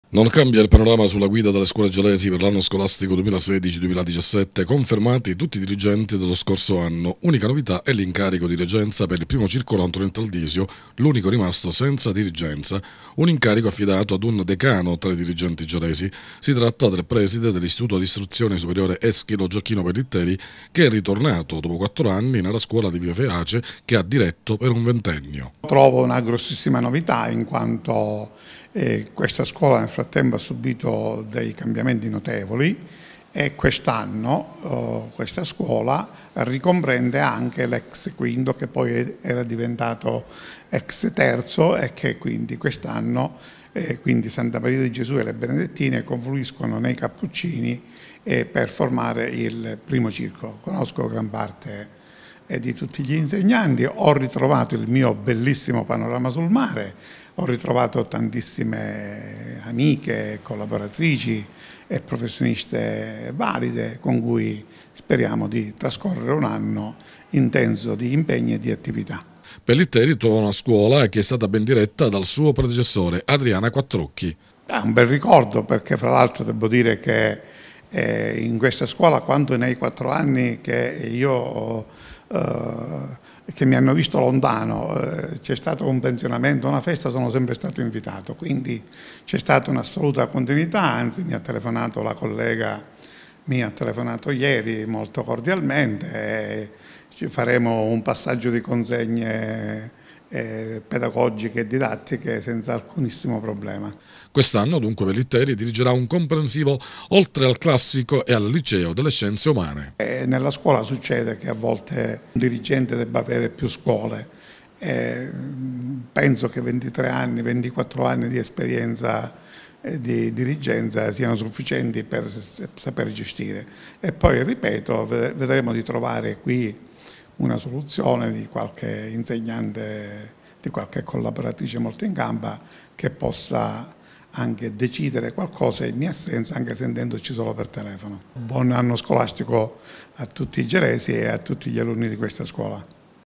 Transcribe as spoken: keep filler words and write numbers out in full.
Non cambia il panorama sulla guida delle scuole gelesi per l'anno scolastico duemilasedici duemiladiciassette, confermati tutti i dirigenti dello scorso anno. Unica novità è l'incarico di reggenza per il primo circolo Antonio Taldisio, l'unico rimasto senza dirigenza, un incarico affidato ad un decano tra i dirigenti gelesi. Si tratta del preside dell'Istituto di Istruzione Superiore Eschilo Gioacchino Pellitteri, che è ritornato dopo quattro anni nella scuola di Via Feace, che ha diretto per un ventennio. Trovo una grossissima novità in quanto eh, questa scuola nel frattempo ha subito dei cambiamenti notevoli e quest'anno eh, questa scuola ricomprende anche l'ex quinto, che poi era diventato ex terzo, e che quindi quest'anno eh, quindi Santa Maria di Gesù e le Benedettine confluiscono nei Cappuccini eh, per formare il primo circolo. Conosco gran parte e di tutti gli insegnanti, ho ritrovato il mio bellissimo panorama sul mare, ho ritrovato tantissime amiche, collaboratrici e professioniste valide con cui speriamo di trascorrere un anno intenso di impegni e di attività. Pellitteri trova una scuola che è stata ben diretta dal suo predecessore, Adriana Quattrocchi. È un bel ricordo, perché fra l'altro devo dire che eh, in questa scuola, quanto nei quattro anni che io ho eh, che mi hanno visto lontano, eh, c'è stato un pensionamento, una festa, sono sempre stato invitato, quindi c'è stata un'assoluta continuità. Anzi, mi ha telefonato la collega, mi ha telefonato ieri molto cordialmente e ci faremo un passaggio di consegne eh, pedagogiche e didattiche senza alcunissimo problema. Quest'anno dunque Pellitteri dirigerà un comprensivo oltre al classico e al liceo delle scienze umane. E nella scuola succede che a volte un dirigente debba avere più scuole. E penso che ventitré anni, ventiquattro anni di esperienza e di dirigenza siano sufficienti per saper gestire. E poi, ripeto, vedremo di trovare qui una soluzione di qualche insegnante, di qualche collaboratrice molto in gamba, che possa anche decidere qualcosa in mia assenza, anche sentendoci solo per telefono. Buon anno scolastico a tutti i gelesi e a tutti gli alunni di questa scuola.